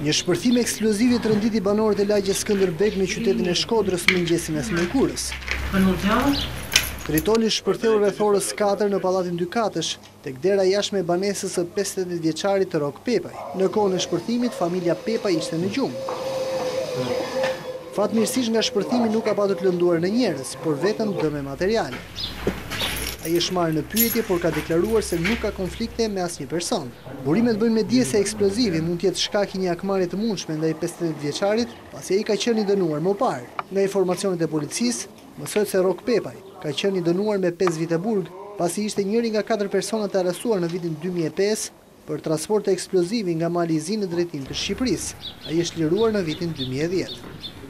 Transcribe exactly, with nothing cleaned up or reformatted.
Një shpërthim eksploziv i tronditi banorët e lagjes Skënderbeg në qytetin e Shkodrës mëngjesin e mërkurës. Tritoli shpërtheu rreth orës katër në pallatin dy katësh, tek dera jashtme e banesës së pesëdhjetë e tetë vjeçarit Rok Pepaj. Në kohën e shpërthimit, familja Pepaj ishte në gjumë. Fatmirësisht nga shpërthimi nuk ka patur të lënduar në njerëz, por vetëm dëme materiale. Ai është marrë në pyetje, por ka deklaruar se nuk ka konflikte me asnjë person. Burimet bëjnë me dije se eksplozivi mund të jetë shkak i një akmarrje të mundshme ndaj pesëdhjetë e tetë vjeçarit, pasi ai ka qenë i dënuar më parë. Nga informacionet e policisë, mësohet se Rok Pepaj ka qenë i dënuar me pesë vite burg, pasi ishte njëri nga katër personat e arrestuar në vitin dy mijë e pesë për transport eksplozivi nga Mali i Zi në drejtim të Shqipërisë. Ai është liruar në vitin dy mijë e dhjetë.